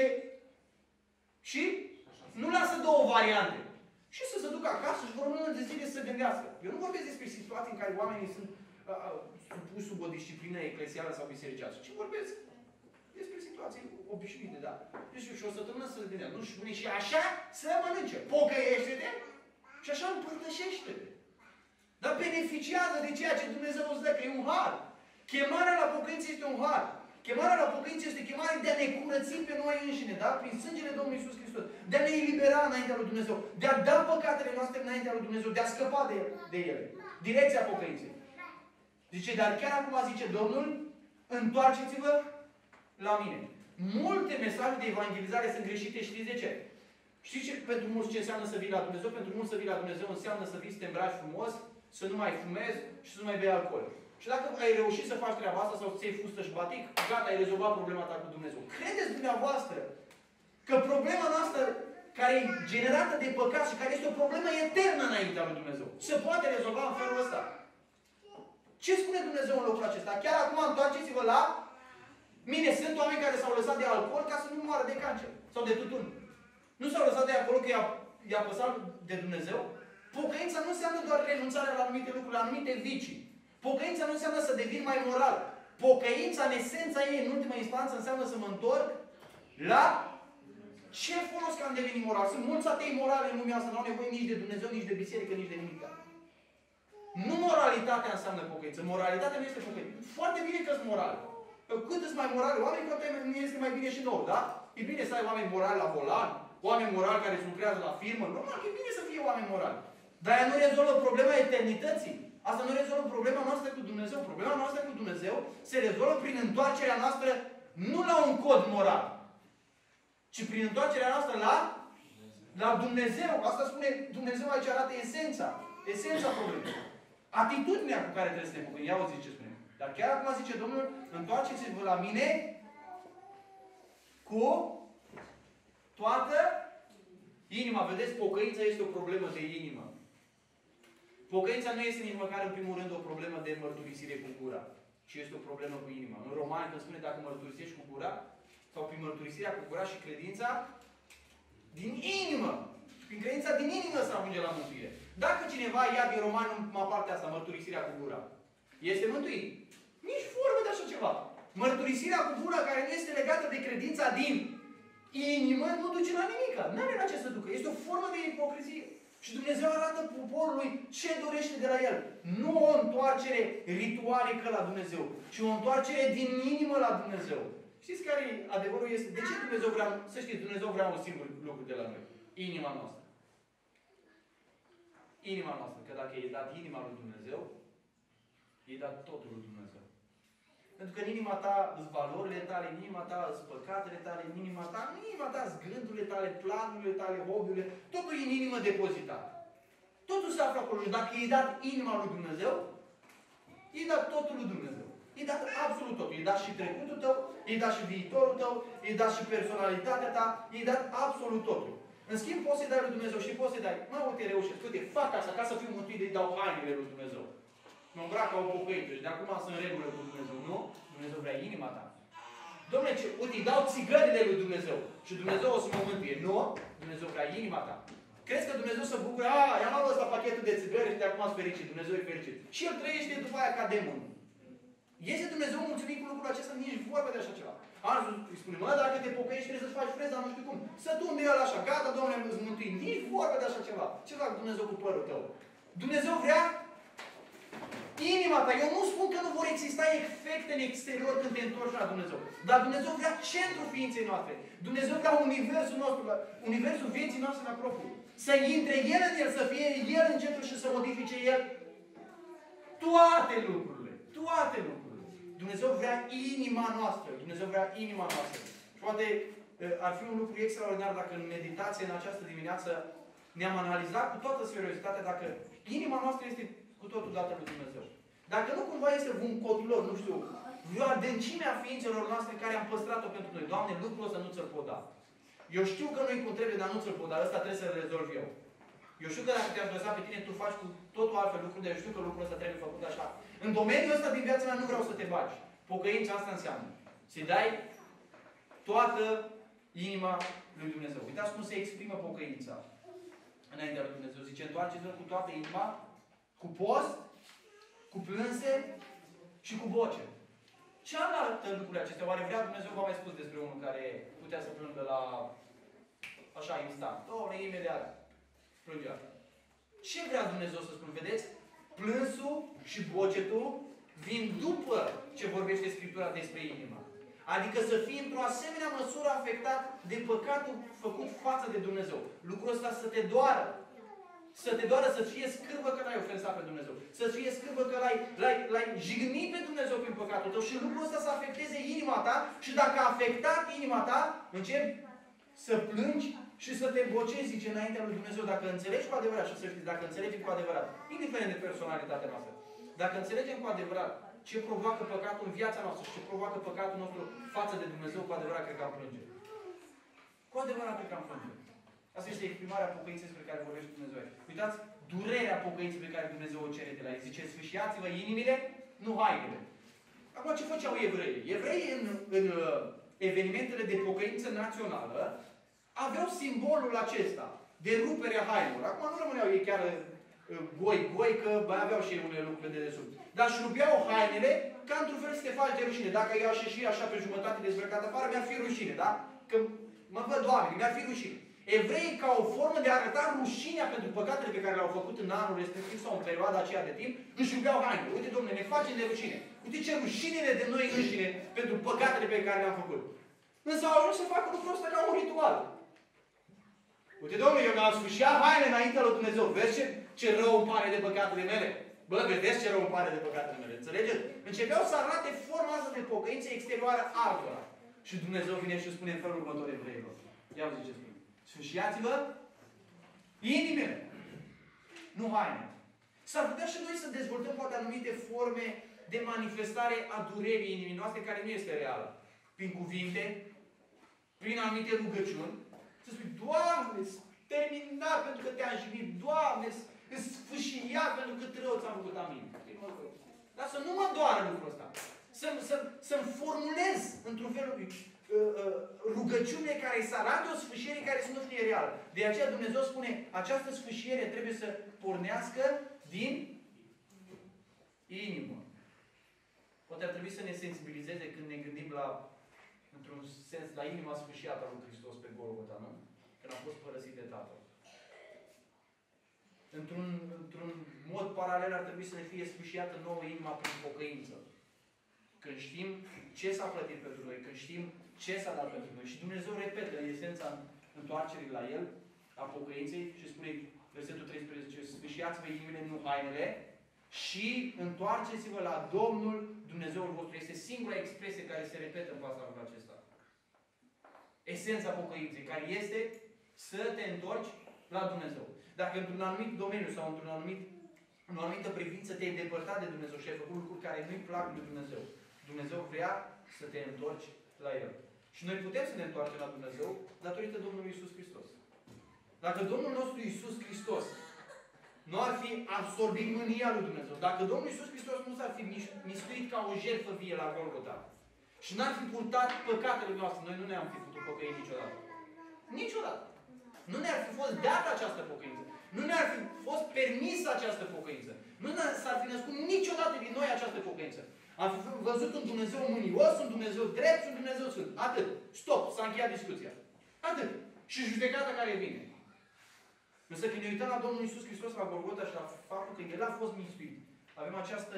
și nu lasă două variante. Și să se ducă acasă și vor o lună de zile să se gândească. Eu nu vorbesc despre situații în care oamenii sunt uh, supuși sub o disciplină eclesială sau bisericească, ci vorbesc despre situații obișnuite, da. Deci și o săptămână să se gândească. Nu spune și așa să mănânce. Pocăiește-te și așa împărtășește-te. Dar beneficiază de ceea ce Dumnezeu îți dă, că e un har. Chemarea la pocăință este un har. Chemarea la pocăință este chemarea de a ne curăți pe noi înșine, da? Prin sângele Domnului Iisus Hristos. De a ne elibera înaintea lui Dumnezeu. De a da păcatele noastre înaintea lui Dumnezeu. De a scăpa de, de ele. Direcția pocăinței. Zice, dar chiar acum zice Domnul, întoarceți-vă la mine. Multe mesaje de evangelizare sunt greșite, știți de ce? Știți ce, pentru mulți ce înseamnă să vii la Dumnezeu? Pentru mulți să vii la Dumnezeu înseamnă să vii să te îmbraci frumos, să nu mai fumezi și să nu mai bei alcool. Și dacă ai reușit să faci treaba asta sau să iei fustă și batic, gata, ai rezolvat problema ta cu Dumnezeu. Credeți dumneavoastră că problema noastră care e generată de păcat și care este o problemă eternă înaintea lui Dumnezeu, se poate rezolva în felul ăsta? Ce spune Dumnezeu în locul acesta? Chiar acum întoarceți-vă la mine. Sunt oameni care s-au lăsat de alcool ca să nu moară de cancer sau de tutun. Nu s-au lăsat de acolo că i-a păsat de Dumnezeu. Pocăința nu înseamnă doar renunțarea la anumite lucruri, la anumite vicii. Pocăința nu înseamnă să devin mai moral. Pocăința, în esența ei, în ultima instanță, înseamnă să mă întorc la ce folos că am devenit moral. Sunt mulți atei morale în lumea asta, nu au nevoie nici de Dumnezeu, nici de biserică, nici de nimic. Nu moralitatea înseamnă pocăință. Moralitatea nu este pocăință. Foarte bine că sunt moral. Cât sunt mai morali oameni, poate nu este mai bine și nouă, da? E bine să ai oameni morali la volan, oameni morali care lucrează la firmă. Normal că e bine să fie oameni morali. Dar ea nu rezolvă problema eternității. Asta nu rezolvă problema noastră cu Dumnezeu. Problema noastră cu Dumnezeu se rezolvă prin întoarcerea noastră nu la un cod moral, ci prin întoarcerea noastră la, la Dumnezeu. Asta spune Dumnezeu, aici arată esența. Esența problemei. Atitudinea cu care trebuie să ne pocăim. Ia o zice ce spune. Dar chiar acum zice Domnul, întoarceți-vă la mine cu toată inima. Vedeți, pocăința este o problemă de inimă. Pocăința nu este nici măcar în primul rând o problemă de mărturisire cu gura, ci este o problemă cu inima. În Romani, când spune dacă mărturisești cu gura, sau prin mărturisirea cu gura și credința, din inimă. Prin credința din inimă să ajunge la mântuire. Dacă cineva ia din Roman în partea asta, mărturisirea cu gura, este mântuit. Nici vorbă de așa ceva. Mărturisirea cu gura care nu este legată de credința din inimă nu duce la nimic. Nu are la ce să ducă. Este o formă de ipocrizie. Și Dumnezeu arată poporului ce dorește de la el. Nu o întoarcere ritualică la Dumnezeu, ci o întoarcere din inimă la Dumnezeu. Știți care adevărul este? De ce Dumnezeu vrea, să știți, Dumnezeu vrea un singur lucru de la noi. Inima noastră. Inima noastră. Că dacă e dat inima lui Dumnezeu, e dat totul lui Dumnezeu. Pentru că în inima ta sunt valorile tale, în inima ta sunt păcatele tale, în inima ta, în inima ta sunt gândurile tale, planurile tale, hobby-urile, totul e în inimă depozitat. Totul se află acolo. Și dacă i-ai dat inima lui Dumnezeu, i-ai dat totul lui Dumnezeu. I-ai dat absolut totul. I-ai dat și trecutul tău, i-ai dat și viitorul tău, i-ai dat și personalitatea ta, i-ai dat absolut totul. În schimb, poți să-i dai lui Dumnezeu și poți să-i dai, mă, uite, reușesc, uite, fac asta, ca să fiu mântuit, îi dau hainele lui Dumnezeu. Mă îmbrac ca o pocăită și de acum sunt în regulă cu Dumnezeu. Nu? Dumnezeu vrea inima ta. Dom'le, ce, uite, îi dau țigările lui Dumnezeu și Dumnezeu o să mă mântuie. Nu? Dumnezeu vrea inima ta. Crezi că Dumnezeu se bucură? A, i-am luat ăsta pachetul de țigări și de acum sunt fericit. Dumnezeu e fericit. Și el trăiește după aia ca demon. Este Dumnezeu mulțumit cu lucrul acesta? Nici vorba de așa ceva. Azi îi spune, mă, dacă te pocăiești trebuie să-ți faci freza, nu știu cum. Să tumbe el așa, gata, Domnule, îți mântui. Nici vorba de așa ceva. Ce fac Dumnezeu cu părul tău? Dumnezeu vrea inima ta. Eu nu spun că nu vor exista efecte în exterior când te întorci la Dumnezeu. Dar Dumnezeu vrea centrul ființei noastre. Dumnezeu vrea universul nostru, universul vieții noastre la propriu. Să intre El în El, să fie El în centru și să modifice El toate lucrurile. Toate lucrurile. Dumnezeu vrea inima noastră. Dumnezeu vrea inima noastră. Și poate ar fi un lucru extraordinar dacă în meditație în această dimineață ne-am analizat cu toată seriozitatea dacă inima noastră este cu totul dată lui Dumnezeu. Dacă nu cumva este un cotilor, nu știu, vreo adâncime a ființelor noastre care am păstrat-o pentru noi. Doamne, lucrul ăsta nu ți-l pot da. Eu știu că nu-i cum trebuie, dar nu ți-l pot da. Ăsta trebuie să-l rezolv eu. Eu știu că dacă te-am lăsat pe tine, tu faci cu totul altfel lucruri, dar eu știu că lucrul ăsta trebuie făcut așa. În domeniul ăsta din viața mea nu vreau să te bagi. Pocăința asta înseamnă să-i dai toată inima lui Dumnezeu. Uitați cum se exprimă pocăința înaintea lui Dumnezeu. Zice, întoarceți-vă cu toată inima, cu post, cu plânse și cu voce. Ce arată lucrurile acestea? Oare vrea Dumnezeu, v-a mai spus despre unul care putea să plângă la așa instant. Doamne, imediat plângea. Ce vrea Dumnezeu să spun? Vedeți? Plânsul și bocetul vin după ce vorbește Scriptura despre inima. Adică să fii într-o asemenea măsură afectat de păcatul făcut față de Dumnezeu. Lucrul ăsta să te doară. Să te doară, să fie scârbă că l-ai ofensat pe Dumnezeu. Să fie scârbă că l-ai jignit pe Dumnezeu prin păcatul tău. Și lucrul ăsta să afecteze inima ta. Și dacă a afectat inima ta, începi să plângi și să te bocezi, zice, înaintea lui Dumnezeu. Dacă înțelegi cu adevărat, și să știți, dacă înțelegem cu adevărat, indiferent de personalitatea noastră, dacă înțelegem cu adevărat ce provoacă păcatul în viața noastră și ce provoacă păcatul nostru față de Dumnezeu, cu adevărat cred că am plânge. Cu adevărat cred că am plânge. Asta este exprimarea pocăinței despre care vorbește Dumnezeu. Uitați, durerea pocăinței pe care Dumnezeu o cere de la ei. Zice, sfâșiați-vă inimile, nu hainele. Acum, ce făceau evreii? Evreii în, în evenimentele de pocăință națională aveau simbolul acesta de ruperea hainelor. Acum nu rămâneau ei chiar goi, goi, că mai aveau și ei unele lucruri de desubt. Dar își rupeau hainele ca într-un fel să te faci de rușine. Dacă eu aș ieși așa pe jumătate dezbrăcat afară, mi-ar fi rușine, da? Că mă văd oameni, mi-ar fi rușine. Evreii, ca o formă de a arăta rușinea pentru păcatele pe care le-au făcut în anul respectiv sau în perioada aceea de timp, își rupeau hainele. Uite, domnule, ne facem de rușine. Uite ce rușinile de noi înșine pentru păcatele pe care le-am făcut. Însă au ajuns să facă lucrul ăsta ca un ritual. Uite, domnule, eu mi-am sfâșiat haine înaintea lui Dumnezeu. Vezi ce, ce rău îmi pare de păcatele mele? Bă, vedeți ce rău îmi pare de păcatele mele. Înțelegeți? Începeau să arate forma asta de pocăință exterioară altora. Și Dumnezeu vine și spune în felul următor evreilor. Ia vă zice ce spune. Sfâșiați-vă inimile. Nu haine. S-ar putea și noi să dezvoltăm poate anumite forme de manifestare a durerii inimii noastre care nu este reală. Prin cuvinte, prin anumite rugăciuni. Să spui, Doamne, terminat pentru că te-am jignit. Doamne, sfâșiat pentru că rău ți-am făcut, amin. Dar să nu mă doară lucrul ăsta. Să-mi să, să formulez într-un fel rugăciune care să arate o sfâșiere care să nu fie reală. De aceea Dumnezeu spune, această sfâșiere trebuie să pornească din inimă. Poate ar trebui să ne sensibilizeze când ne gândim la, într-un sens, la inima sfâșiată a lui Hristos pe Golgota, nu? Când a fost părăsit de Tatăl. Într-un, într-un mod paralel ar trebui să ne fie sfâșiată nouă inima prin pocăință. Când știm ce s-a plătit pentru noi, când știm ce s-a dat pentru noi. Și Dumnezeu repetă esența întoarcerii la El, a pocăinței, și spune, versetul treisprezece, sfâșiați-vă inimile, nu hainele, și întoarceți-vă la Domnul Dumnezeul vostru. Este singura expresie care se repetă în pasajul acesta. Esența pocăinței, care este să te întorci la Dumnezeu. Dacă într-un anumit domeniu sau într-un anumit, în o anumită privință te-ai depărtat de Dumnezeu și ai făcut lucruri care nu-i plac lui Dumnezeu, Dumnezeu vrea să te întorci la El. Și noi putem să ne întoarcem la Dumnezeu datorită Domnului Iisus Hristos. Dacă Domnul nostru Iisus Hristos nu ar fi absorbit mânia lui Dumnezeu, dacă Domnul Iisus Hristos nu s-ar fi mistuit ca o jertfă vie la Golgota și n-ar fi purtat păcatele noastre, noi nu ne-am fi putut pocăi niciodată. Niciodată. Nu ne-ar fi fost dată această pocăință. Nu ne-ar fi fost permisă această pocăință. Nu s-ar fi născut niciodată din noi această pocăință. Am fi văzut un Dumnezeu mânios, un Dumnezeu drept și un Dumnezeu sfânt. Atât. Stop. S-a încheiat discuția. Atât. Și judecata care vine. Însă când ne uităm la Domnul Iisus Hristos la Golgota și la faptul că El a fost mistuit, avem această,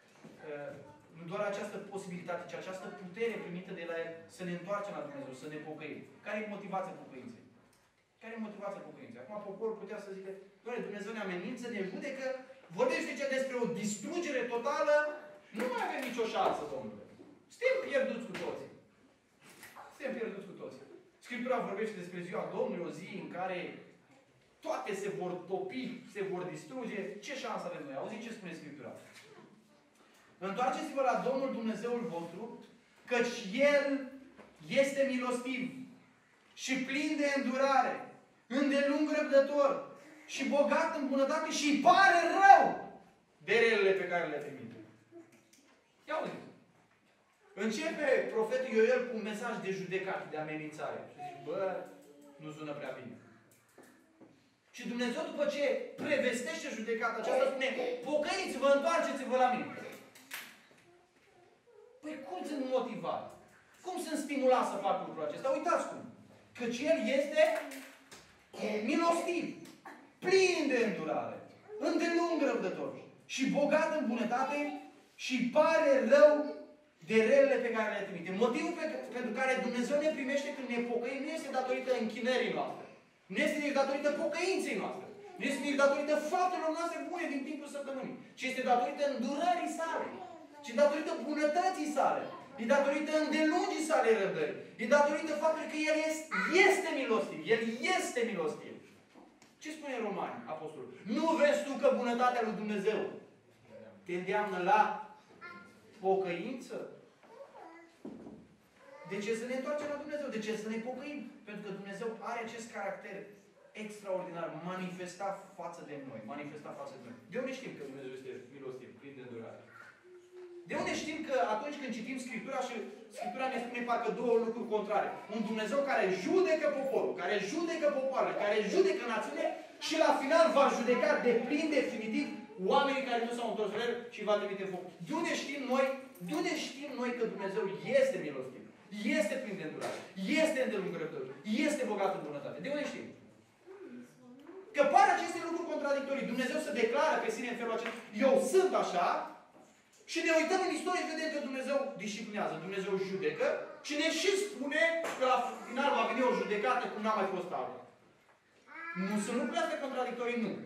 nu doar această posibilitate, ci această putere primită de la El să ne întoarcem la Dumnezeu, să ne pocăim. Care e motivația pocăinței? Care e motivația pocăinței? Acum poporul putea să zică, doamne, Dumnezeu ne amenință, ne judecă, vorbește ce despre o distrugere totală, nu mai avem nicio șansă, Domnule. Suntem pierduți cu toții. Suntem pierduți cu toții. Scriptura vorbește despre ziua Domnului, o zi în care toate se vor topi, se vor distruge. Ce șansă avem noi? Auziți ce spune Scriptura? Întoarceți-vă la Domnul Dumnezeul vostru, căci El este milostiv și plin de îndurare, îndelung răbdător și bogat în bunătate și îi pare rău de relele pe care le trimite. Ia auziți. Începe profetul Ioel cu un mesaj de judecată, de amenințare. Și zice, bă, nu sună prea bine. Și Dumnezeu, după ce prevestește judecata aceasta, spune, pocăiți-vă, întoarceți-vă la mine. Păi cum sunt motivat? Cum sunt stimulat să fac lucrul acesta? Uitați cum. Căci El este milostiv, plin de îndurare, îndelung răbdător și bogat în bunătate și pare rău de relele pe care le trimite. Motivul pe, pentru care Dumnezeu ne primește când ne pocăim nu este datorită închinării noastre. Nu este datorită pocăinței noastre. Nu este datorită faptelor noastre bune din timpul săptămânii. Ci este datorită îndurării sale. Ci datorită bunătății sale. E datorită îndelungii sale răbdări. E datorită faptului că El este, este milostiv. El este milostiv. Ce spune Romani, Apostolul? Nu vezi tu că bunătatea lui Dumnezeu te îndeamnă la pocăință? De ce să ne întoarcem la Dumnezeu? De ce să ne pocăim? Pentru că Dumnezeu are acest caracter extraordinar, manifestat față de noi. Manifestat față de noi. De unde știm că Dumnezeu este milostiv, plin de îndurare? De unde știm că atunci când citim Scriptura și Scriptura ne spune parcă două lucruri contrare? Un Dumnezeu care judecă poporul, care judecă popoarele, care judecă națiune și la final va judeca de plin definitiv oamenii care nu s-au întors la El și va trimite foc. De unde știm noi? De unde știm noi că Dumnezeu este milostiv? Este plin de îndurare. Este îndelung răbdător. Este bogat în bunătate. De unde știm? Că par aceste lucruri contradictorii. Dumnezeu se declară pe sine în felul acesta. Eu sunt așa. Și ne uităm în istorie și vedem că Dumnezeu disciplinează. Dumnezeu judecă. Și ne și spune că la final va veni o judecată cum n-a mai fost altă. Nu sunt lucrurile astea contradictorii? Nu.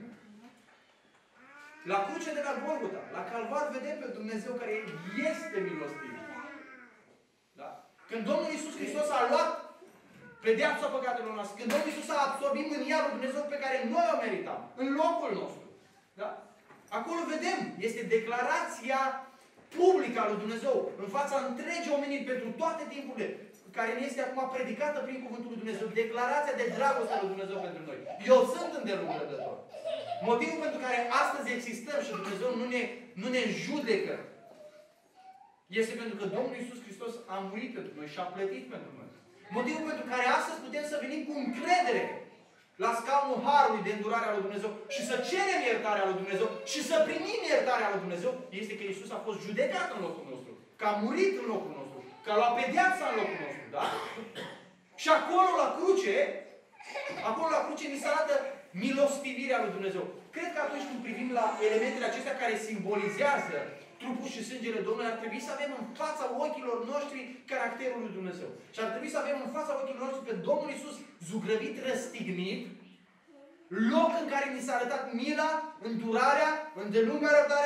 La cruce de la Golgota, la Calvar, vedem pe Dumnezeu care este milostiv. Da? Când Domnul Iisus Hristos a luat pedeapsa păcatelor noastre, când Domnul Iisus a absorbit mânia lui Dumnezeu pe care noi o meritam, în locul nostru. Da? Acolo vedem, este declarația publică a lui Dumnezeu, în fața întregii omeniri, pentru toate timpurile, care ne este acum predicată prin Cuvântul lui Dumnezeu. Declarația de dragoste a lui Dumnezeu pentru noi. Eu sunt îndelung răbdător. Motivul pentru care astăzi existăm și Dumnezeu nu ne, nu ne judecă este pentru că Domnul Iisus Hristos a murit pentru noi și a plătit pentru noi. Motivul pentru care astăzi putem să venim cu încredere la scaunul Harului de îndurare a lui Dumnezeu și să cerem iertarea lui Dumnezeu și să primim iertarea lui Dumnezeu, este că Iisus a fost judecat în locul nostru, că a murit în locul nostru, că a luat pedeapsa în locul nostru, da? Și acolo la cruce, acolo la cruce ni se arată milostivirea lui Dumnezeu. Cred că atunci când privim la elementele acestea care simbolizează trupul și sângele Domnului, ar trebui să avem în fața ochilor noștri caracterul lui Dumnezeu. Și ar trebui să avem în fața ochilor noștri pe Domnul Iisus zugrăvit, răstignit, loc în care ni s-a arătat mila, îndurarea, îndelunga răbdarea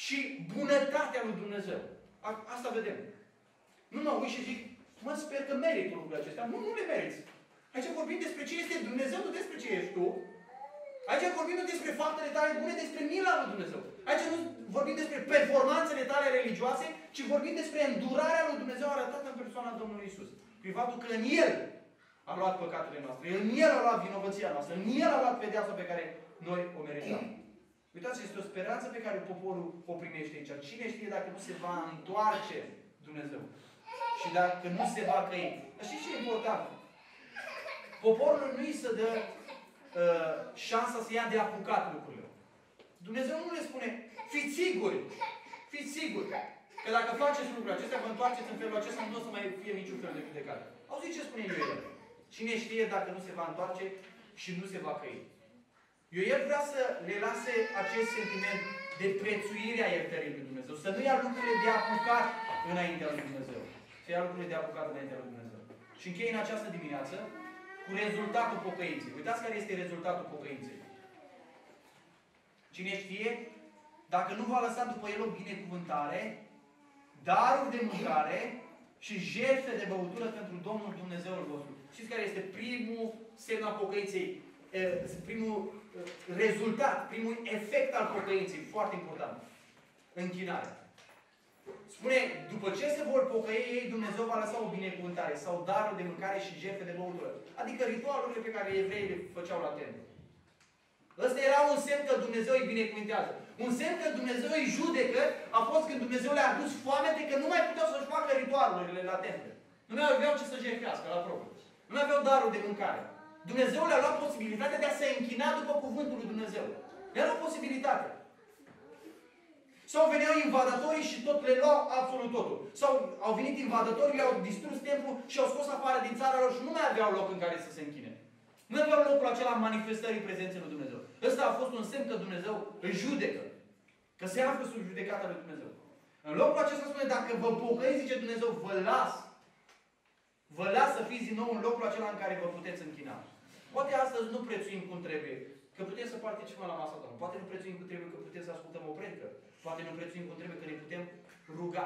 și bunătatea lui Dumnezeu. Asta vedem. Nu mă uit și zic, mă, sper că merit lucrurile acestea. Nu, nu le meriți. Aici vorbim despre ce este Dumnezeu, nu despre ce ești tu. Aici vorbim nu despre faptele tale bune, despre mila lui Dumnezeu. Aici nu vorbim despre performanțele tale religioase, ci vorbim despre îndurarea lui Dumnezeu arătată în persoana Domnului Isus. Prin faptul că în El a luat păcatele noastre, în El a luat vinovăția noastră, în El a luat pedeapsa pe care noi o meritam. Uitați, este o speranță pe care poporul o primește aici. Cine știe dacă nu se va întoarce Dumnezeu? Și dacă nu se va căi. Dar știți ce e important? Poporul nu îi se dă uh, șansa să ia de apucat lucrurile. Dumnezeu nu le spune, fiți siguri, fiți siguri, că dacă faceți lucrurile acestea, vă întoarceți în felul acesta, nu o să mai fie niciun fel de judecată. Auziți ce spune Ioel? Cine știe dacă nu se va întoarce și nu se va căi? Ioel vrea să le lase acest sentiment de prețuire a iertării lui Dumnezeu. Să nu ia lucrurile de apucat înaintea lui Dumnezeu. Să ia lucrurile de apucat înaintea lui Dumnezeu. Și închei în această dimineață cu rezultatul pocăinței. Uitați care este rezultatul pocăinței. Cine știe, dacă nu va lăsa după el o binecuvântare, daruri de mâncare și jertfe de băutură pentru Domnul Dumnezeul vostru. Știți care este primul semn al pocăinței? Primul rezultat, primul efect al pocăinței, foarte important. Închinare. Spune, după ce se vor pocăi ei, Dumnezeu va lăsa o binecuvântare sau darul de mâncare și jertfe de băutură. Adică ritualurile pe care evreii le făceau la templu. Ăsta era un semn că Dumnezeu îi binecuvintează. Un semn că Dumnezeu îi judecă a fost când Dumnezeu le-a adus foamete că nu mai puteau să-și facă ritualurile la templu. Nu mai aveau ce să jertfească la propriu. Nu mai aveau darul de mâncare. Dumnezeu le-a luat posibilitatea de a se închina după cuvântul lui Dumnezeu. Le-a luat posibilitatea. Sau veneau invadatorii și tot le luau absolut totul. Sau au venit invadatorii, le-au distrus templul și au scos afară din țara lor și nu mai aveau loc în care să se închine. Nu aveau locul acela manifestării prezenței lui Dumnezeu. Ăsta a fost un semn că Dumnezeu îi judecă. Că se află sub judecata lui Dumnezeu. În locul acesta spune, dacă vă pocăiți, zice Dumnezeu, vă las. Vă las să fiți din nou în locul acela în care vă puteți închina. Poate astăzi nu prețuim cum trebuie, că putem să participăm la masa Domnului. Poate nu prețuim cum trebuie, că putem să ascultăm o predică. Poate nu prețuim cum trebuie, că ne putem ruga.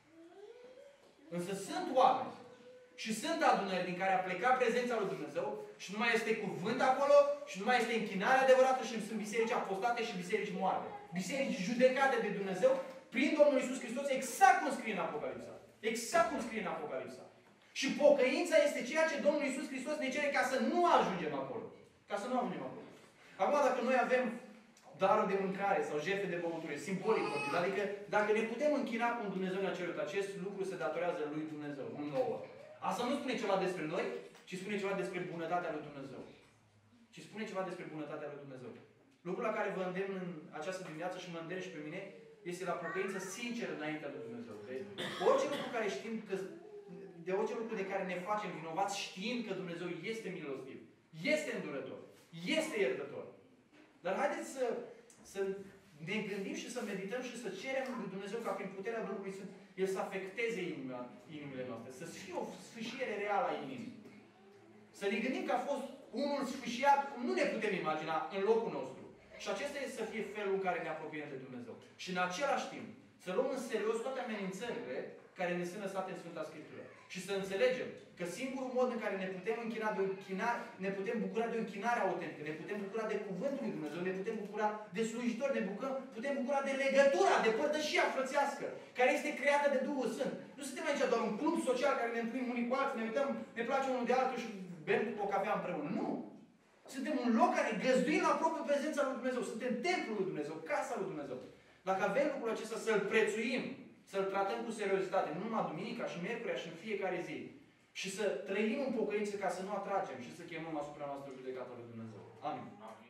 Însă sunt oameni și sunt adunări din care a plecat prezența lui Dumnezeu și nu mai este cuvânt acolo și nu mai este închinare adevărată și sunt biserici apostate și biserici moarte. Biserici judecate de Dumnezeu prin Domnul Iisus Hristos, exact cum scrie în Apocalipsa. Exact cum scrie în Apocalipsa. Și pocăința este ceea ce Domnul Iisus Hristos ne cere ca să nu ajungem acolo. Ca să nu ajungem acolo. Acum, dacă noi avem darul de mâncare sau jertfe de băutură, simbolic, adică dacă ne putem închina cum Dumnezeu ne-a cerut, acest lucru se datorează lui Dumnezeu, nu nouă. Asta nu spune ceva despre noi, ci spune ceva despre bunătatea lui Dumnezeu. Ci spune ceva despre bunătatea lui Dumnezeu. Lucrul la care vă îndemn în această dimineață și mă îndemn și pe mine, este la pocăință sinceră înaintea lui Dumnezeu. De orice lucru care știm că de orice lucru de care ne facem vinovați, știind că Dumnezeu este milostiv, este îndurător, este iertător. Dar haideți să, să ne gândim și să medităm și să cerem lui Dumnezeu ca prin puterea Duhului Sfânt El să afecteze inima, inimile noastre, să fie o sfâșiere reală a inimii. Să ne gândim că a fost unul sfâșiat, cum nu ne putem imagina, în locul nostru. Și acesta este să fie felul în care ne apropiem de Dumnezeu. Și în același timp, să luăm în serios toate amenințările care ne sunt lăsate în Sfânta Scriptură. Și să înțelegem că singurul mod în care ne putem închina de o închinare, ne putem bucura de o închinare autentică, ne putem bucura de Cuvântul lui Dumnezeu, ne putem bucura de slujitori, ne bucurăm, putem bucura de legătura, de părtășia frățească, care este creată de Duhul Sfânt. Nu suntem aici doar un club social care ne întâlnim unii cu alții, ne uităm, ne place unul de altul și bem o cafea împreună. Nu! Suntem un loc care găzduim la propria prezența lui Dumnezeu. Suntem templul lui Dumnezeu, casa lui Dumnezeu. Dacă avem lucrul acesta să-l prețuim, să-l tratăm cu seriozitate, nu numai duminica și miercurea și în fiecare zi, și să trăim în pocăință ca să nu atragem și să chemăm asupra noastră judecata lui Dumnezeu. Amin. Amin.